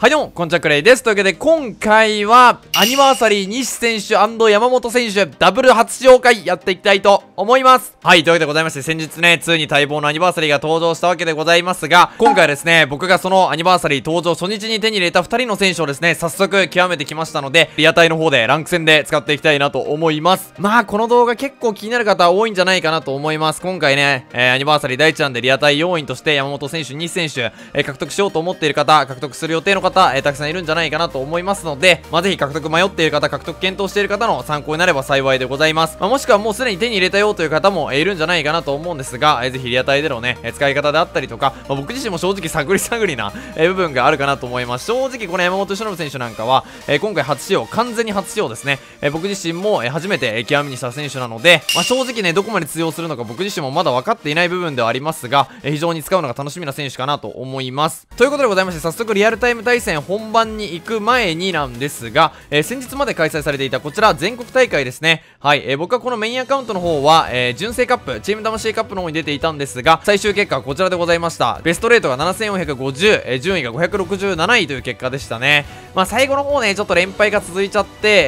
はいどうも、こんにちは、クレイです。というわけで、今回は、アニバーサリー西選手&山本選手、ダブル初試乗会やっていきたいと思います。はい、というわけでございまして、先日ね、ついに待望のアニバーサリーが登場したわけでございますが、今回はですね、僕がそのアニバーサリー登場初日に手に入れた2人の選手をですね、早速極めてきましたので、リアタイの方でランク戦で使っていきたいなと思います。まあ、この動画結構気になる方多いんじゃないかなと思います。今回ね、アニバーサリー第1弾でリアタイ要員として山本選手、西選手、獲得しようと思っている方、獲得する予定の方、たくさんいるんじゃないかなと思いますので、ぜひ獲得迷っている方、獲得検討している方の参考になれば幸いでございます。もしくはもうすでに手に入れたよという方も、いるんじゃないかなと思うんですが、ぜひリアタイでのね、使い方であったりとか、僕自身も正直探りな、部分があるかなと思います。正直この山本由伸選手なんかは、今回初使用、完全に初使用ですね。僕自身も、初めて極めにした選手なので、正直ね、どこまで通用するのか僕自身もまだ分かっていない部分ではありますが、非常に使うのが楽しみな選手かなと思います。ということでございまして、早速リアルタイム対戦本番に行く前になんですが、先日まで開催されていたこちら全国大会ですね。はい、僕はこのメインアカウントの方は、純正カップ、チーム魂カップの方に出ていたんですが、最終結果はこちらでございました。ベストレートが7450、順位が567位という結果でしたね。最後の方ね、ちょっと連敗が続いちゃって、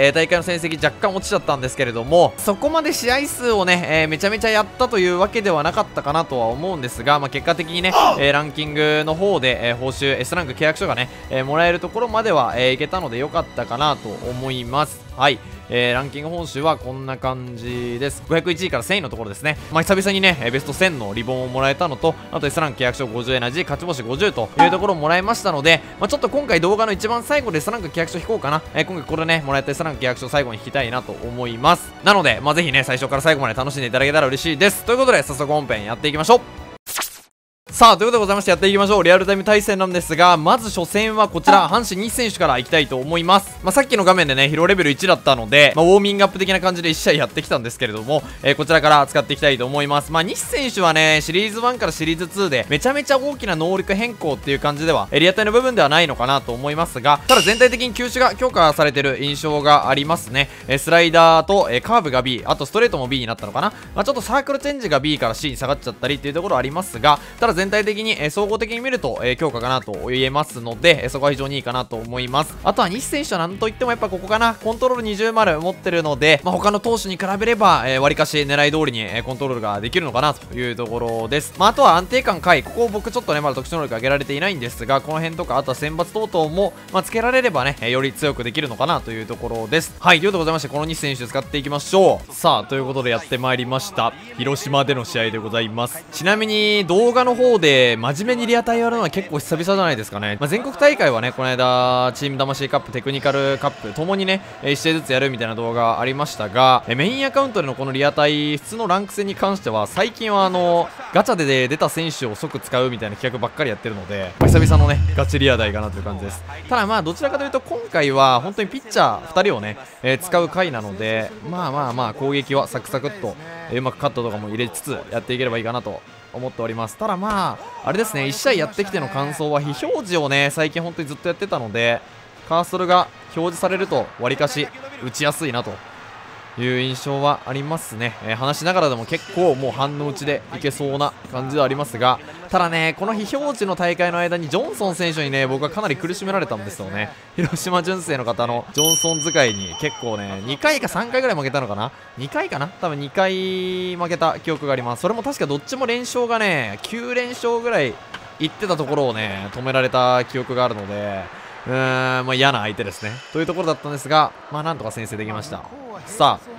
大会の成績若干落ちちゃったんですけれども、そこまで試合数をね、めちゃめちゃやったというわけではなかったかなとは思うんですが、結果的にね、ランキングの方で、報酬 S ランク契約書がね、もらえるところまでは、いけたので良かったかなと思います。はい。ランキング報酬はこんな感じです。501位から1000位のところですね。久々にね、ベスト1000のリボンをもらえたのと、あと S ランク契約書50エナジー、勝ち星50というところをもらいましたので、ちょっと今回動画の一番最後で S ランク契約書引こうかな。今回これね、もらえた S ランク契約書最後に引きたいなと思います。なので、ぜひね、最初から最後まで楽しんでいただけたら嬉しいです。ということで、早速本編やっていきましょう。さあ、ということでございましてやっていきましょう。リアルタイム対戦なんですが、まず初戦はこちら、阪神西選手からいきたいと思います。さっきの画面でね、疲労レベル1だったので、ウォーミングアップ的な感じで1試合やってきたんですけれども、こちらから使っていきたいと思います。西選手はね、シリーズ1からシリーズ2で、めちゃめちゃ大きな能力変更っていう感じでは、リアタイの部分ではないのかなと思いますが、ただ全体的に球種が強化されてる印象がありますね。スライダーと、カーブが B、あとストレートも B になったのかな。ちょっとサークルチェンジが B から C に下がっちゃったりっていうところありますが、ただ全体的に、総合的に見ると、強化かなと言えますので、そこは非常にいいかなと思います。あとは西選手はなんといってもやっぱここかな、コントロール20丸持ってるので、他の投手に比べれば、割かし狙い通りに、コントロールができるのかなというところです。あとは安定感回、ここ僕ちょっとねまだ特殊能力上げられていないんですが、この辺とかあとは選抜等々も、つけられればね、より強くできるのかなというところです。はい、ということでございまして、この西選手使っていきましょう。さあ、ということでやってまいりました、広島での試合でございます。ちなみに動画の方で真面目にリアタイやるのは結構久々じゃないですかね。全国大会はね、この間チーム魂カップ、テクニカルカップともにね、1試合ずつやるみたいな動画ありましたが、メインアカウントでのこのリアタイ、普通のランク戦に関しては最近はガチャで出た選手を即使うみたいな企画ばっかりやってるので、久々のねガチリアタイかなという感じです。ただどちらかというと今回は本当にピッチャー2人をね、使う回なので、攻撃はサクサクっと、うまくカットとかも入れつつやっていければいいかなと思っております。ただあれですね、1試合やってきての感想は非表示をね最近本当にずっとやってたので、カーソルが表示されるとわりかし打ちやすいなという印象はありますね。話しながらでも結構もう反応打ちでいけそうな感じではありますが、ただねこの非表示の大会の間にジョンソン選手にね僕はかなり苦しめられたんですよね。広島純正の方のジョンソン使いに結構ね2回か3回ぐらい負けたのかな、2回かな、多分2回負けた記憶があります。それも確かどっちも連勝がね9連勝ぐらいいってたところをね止められた記憶があるので、嫌な相手ですねというところだったんですが、なんとか先制できました。さあ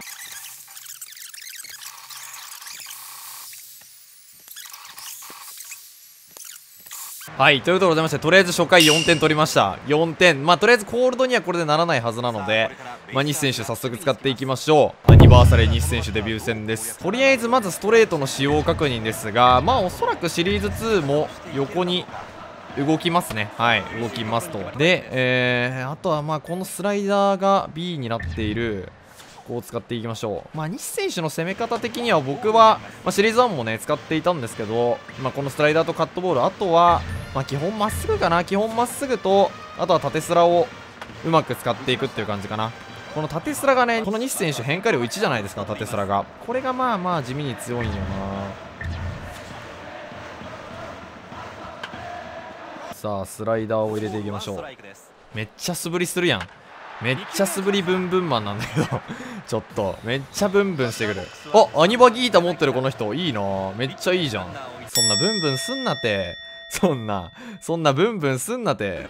はい、ということでございまして、とりあえず初回4点取りました。4点。とりあえずコールドにはこれでならないはずなので、西選手早速使っていきましょう。アニバーサリー西選手デビュー戦です。とりあえずまずストレートの使用確認ですが、おそらくシリーズ2も横に動きますね。はい、動きますと。で、あとはこのスライダーが B になっている、ここを使っていきましょう。西選手の攻め方的には僕は、シリーズ1もね使っていたんですけど、このスライダーとカットボール、あとは、基本まっすぐかな、基本まっすぐと、あとは縦スラをうまく使っていくっていう感じかな。この縦スラがね、この西選手変化量1じゃないですか、縦スラが。これが地味に強いんよな。 さあスライダーを入れていきましょう。めっちゃ素振りするやん。めっちゃ素振りブンブンマンなんだけどちょっとめっちゃブンブンしてくる。あ、アニバギータ持ってるこの人いいな。めっちゃいいじゃん。そんなブンブンすんなて。そんなブンブンすんなて。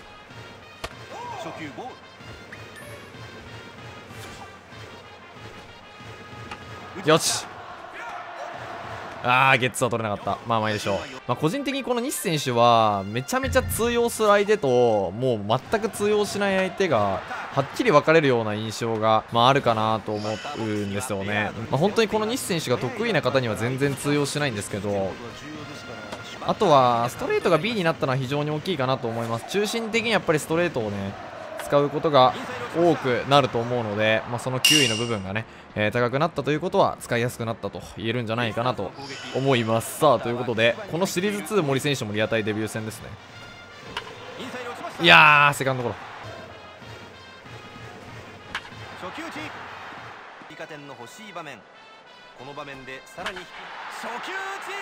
よし。ゲッツは取れなかった。まあまあいいでしょう。個人的にこの西選手はめちゃめちゃ通用する相手ともう全く通用しない相手がはっきり分かれるような印象が、あるかなと思うんですよね。本当にこの西選手が得意な方には全然通用しないんですけど、あとはストレートが B になったのは非常に大きいかなと思います。中心的にやっぱりストレートをね使うことが多くなると思うので、その球威の部分がね、高くなったということは使いやすくなったと言えるんじゃないかなと思います。さあということでこのシリーズ2森選手もリアタイデビュー戦ですね。いやーセカンドゴロ。 初球打ち追加点の欲しい場面。この場面でさらに初球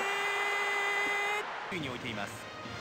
打ちに置いています。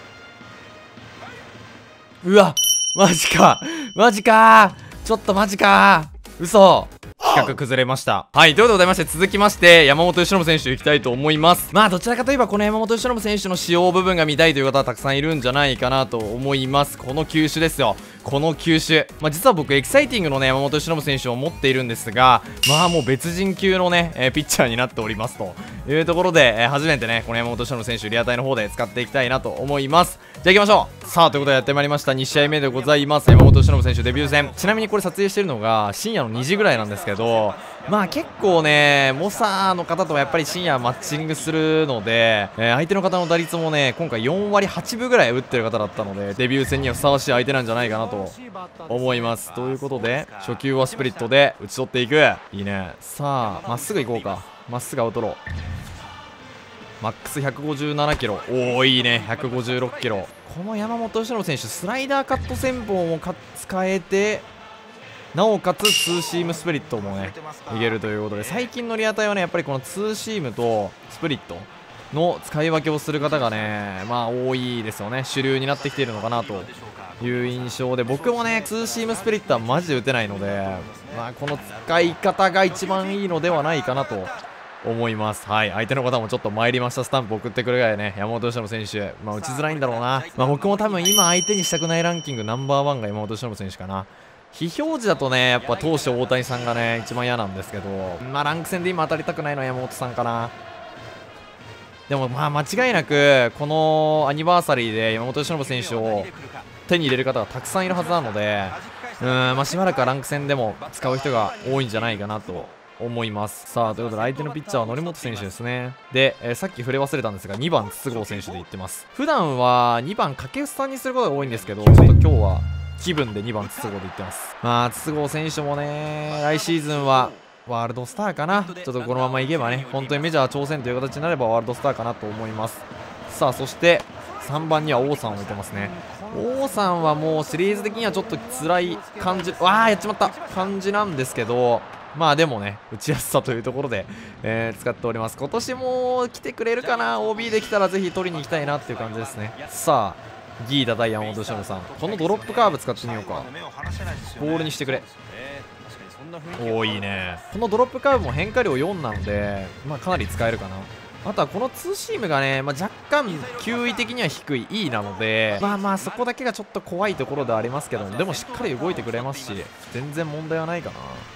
うわマジかマジかちょっとマジか嘘。企画崩れました。はい、ということでございまして続きまして山本由伸選手いきたいと思います。どちらかといえばこの山本由伸選手の使用部分が見たいという方はたくさんいるんじゃないかなと思います。この球種ですよ。この球種、実は僕エキサイティングのね山本由伸選手を持っているんですが、もう別人級のね、ピッチャーになっておりますというところで、初めてねこの山本由伸選手リアタイの方で使っていきたいなと思います。じゃあ行きましょう。さあということでやってまいりました。2試合目でございます。山本由伸選手デビュー戦。ちなみにこれ撮影してるのが深夜の2時ぐらいなんですけど、結構ね猛者の方とはやっぱり深夜マッチングするので、相手の方の打率もね今回4割8分ぐらい打ってる方だったので、デビュー戦にはふさわしい相手なんじゃないかなと思います。ということで初球はスプリットで打ち取っていく。いいね。さあまっすぐ行こうか。まっすぐアウトロー。マックス157キロ。おおいいね。156キロ。この山本由伸選手スライダーカット戦法も使えて、なおかつツーシームスプリットもねいけるということで、最近のリアタイはねやっぱりこのツーシームとスプリットの使い分けをする方がね多いですよね。主流になってきているのかなという印象で、僕もねツーシームスプリットはマジで打てないので、この使い方が一番いいのではないかなと思います。はい、相手の方もちょっと参りましたスタンプ送ってくるぐらいね山本由伸選手、打ちづらいんだろうな。僕も多分今相手にしたくないランキングナンバーワンが山本由伸選手かな。非表示だとねやっぱ投手大谷さんがね一番嫌なんですけど、ランク戦で今当たりたくないのは山本さんかな。でも間違いなくこのアニバーサリーで山本由伸選手を手に入れる方がたくさんいるはずなので、しばらくはランク戦でも使う人が多いんじゃないかなと思います。さあということで相手のピッチャーは則本選手ですね。で、さっき触れ忘れたんですが2番筒香選手で言ってます。普段は2番掛布さんにすることが多いんですけど、ちょっと今日は気分で2番筒香で言ってます。筒香選手もね来シーズンはワールドスターかな。ちょっとこのままいけばね本当にメジャー挑戦という形になればワールドスターかなと思います。さあそして3番には王さんを置いてますね。王さんはもうシリーズ的にはちょっと辛い感じ、やっちまった感じなんですけど、でもね打ちやすさというところで、使っております。今年も来てくれるかな。 OB できたらぜひ取りに行きたいなっていう感じですね。さあギーダ対山本由伸さん、このドロップカーブ使ってみようか。ボールにしてくれ。おおいいね。このドロップカーブも変化量4なのでかなり使えるかな。あとはこのツーシームがね、若干球威的には低い E なのでそこだけがちょっと怖いところではありますけど、でもしっかり動いてくれますし全然問題はないか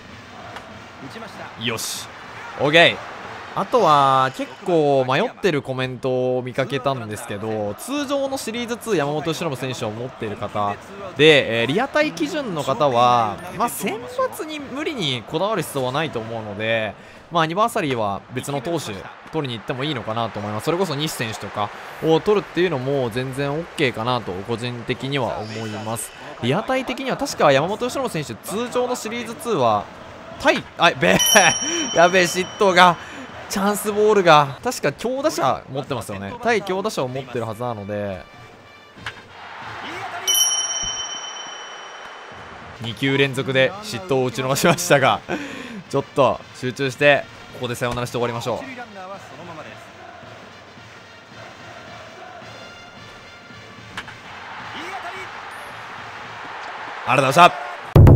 な。よし OK。あとは結構迷ってるコメントを見かけたんですけど、通常のシリーズ2山本由伸選手を持っている方で、リアタイ基準の方は、先発に無理にこだわる必要はないと思うので、アニバーサリーは別の投手取りに行ってもいいのかなと思います。それこそ西選手とかを取るっていうのも全然 OK かなと個人的には思います。リアタイ的には確か山本由伸選手通常のシリーズ2はやべえ嫉妬がチャンスボールが確か強打者持ってますよね。対強打者を持ってるはずなので、2球連続で失投を打ち逃しましたがちょっと集中してここでサヨナラして終わりましょう。 ありがとうございました。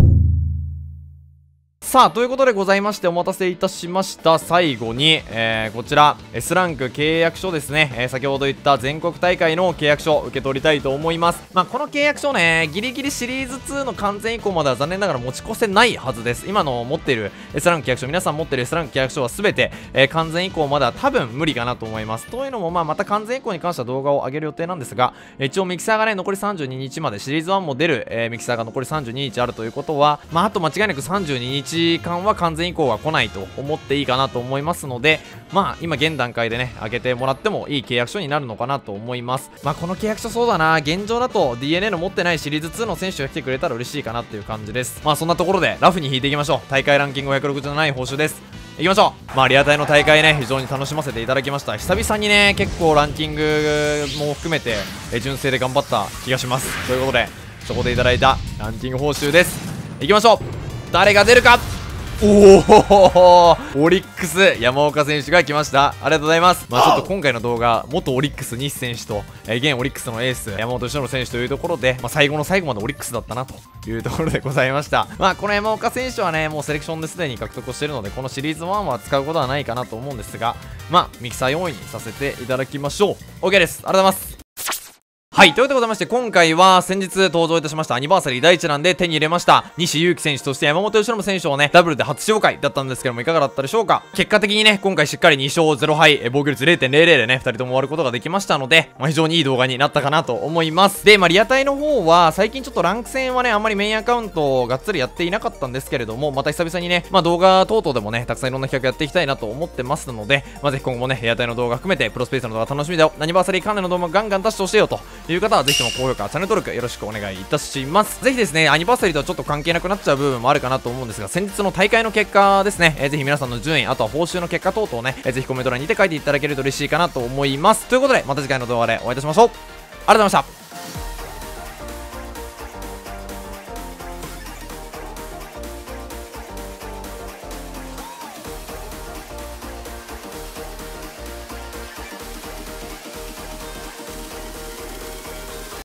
さあ、ということでございまして、お待たせいたしました。最後に、こちら S ランク契約書ですね、先ほど言った全国大会の契約書を受け取りたいと思います。この契約書ね、ギリギリシリーズ2の完全移行までは残念ながら持ち越せないはずです。今の持っている S ランク契約書、皆さん持っている S ランク契約書は全て、完全移行までは多分無理かなと思います。というのも、また完全移行に関しては動画を上げる予定なんですが、一応ミキサーがね、残り32日まで、シリーズ1も出る、ミキサーが残り32日あるということは、あと間違いなく32日間は完全移行が来ないと思っていいかなと思いますので、今現段階でね、上げてもらってもいい契約書になるのかなと思います。この契約書そうだな、現状だと DNA の持ってないシリーズ2の選手が来てくれたら嬉しいかなっていう感じです。そんなところでラフに引いていきましょう。大会ランキング567位報酬です。いきましょう。リアタイの大会ね、非常に楽しませていただきました。久々にね、結構ランキングも含めて、純正で頑張った気がします。ということで、そこでいただいたランキング報酬です。いきましょう。誰が出るか。おお、オリックス山岡選手が来ました。ありがとうございます。ちょっと今回の動画、元オリックス西選手と、現オリックスのエース山本由伸選手というところで、最後の最後までオリックスだったなというところでございました。この山岡選手はね、もうセレクションですでに獲得をしているので、このシリーズ1は使うことはないかなと思うんですが、ミキサー4位にさせていただきましょう。 OK です。ありがとうございます。はい、ということでございまして、今回は先日登場いたしましたアニバーサリー第一弾で手に入れました西勇輝選手、そして山本由伸選手をね、ダブルで初紹介だったんですけども、いかがだったでしょうか。結果的にね、今回しっかり2勝0敗、防御率 0.00 でね、2人とも終わることができましたので、非常にいい動画になったかなと思います。で、リアタイの方は、最近ちょっとランク戦はね、あんまりメインアカウントをがっつりやっていなかったんですけれども、また久々にね、動画等々でもね、たくさんいろんな企画やっていきたいなと思ってますので、ぜひ今後もね、リアタイの動画含めて、プロスペースの動画楽しみだよ、アニバーサリー関連の動画ガンガン出してほしいよという方は、ぜひとも高評価、チャンネル登録よろしくお願いいたします。ぜひですね、アニバーサリーとはちょっと関係なくなっちゃう部分もあるかなと思うんですが、先日の大会の結果ですね、ぜひ皆さんの順位、あとは報酬の結果等々ね、ぜひコメント欄にて書いていただけると嬉しいかなと思います。ということで、また次回の動画でお会いいたしましょう。ありがとうございました。